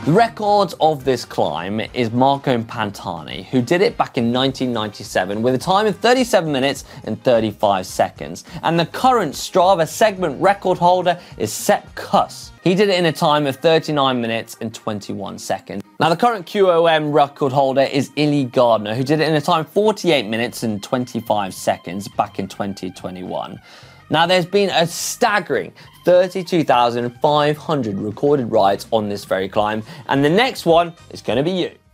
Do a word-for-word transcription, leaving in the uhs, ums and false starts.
The record of this climb is Marco Pantani, who did it back in nineteen ninety-seven with a time of thirty-seven minutes and thirty-five seconds. And the current Strava segment record holder is Sepp Kuss. He did it in a time of thirty-nine minutes and twenty-one seconds. Now, the current Q O M record holder is Illi Gardner, who did it in a time of forty-eight minutes and twenty-five seconds back in twenty twenty-one. Now, there's been a staggering thirty-two thousand five hundred recorded rides on this very climb, and the next one is going to be you.